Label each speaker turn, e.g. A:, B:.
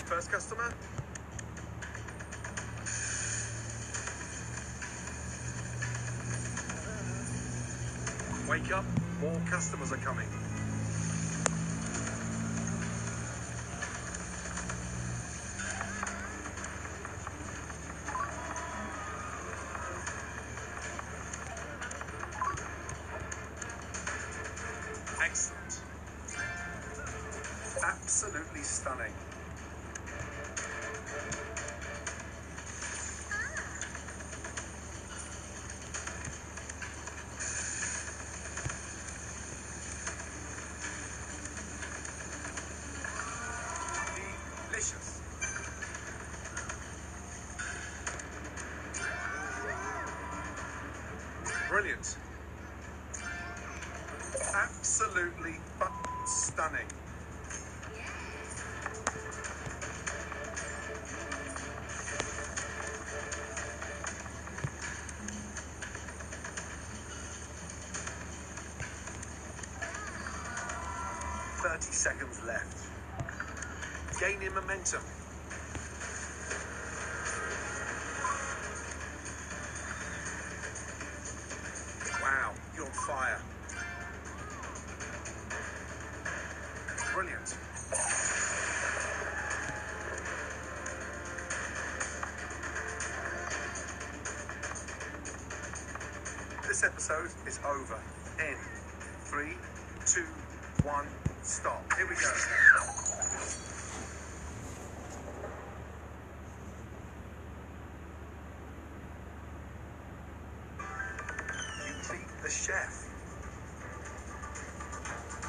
A: First customer. Wake up, more customers are coming. Excellent. Absolutely stunning. Delicious. Brilliant. Absolutely stunning. Yeah. 30 seconds left. Gaining momentum. Wow, you're on fire. Brilliant. This episode is over. In 3, 2, 1, stop. Here we go. You beat the chef.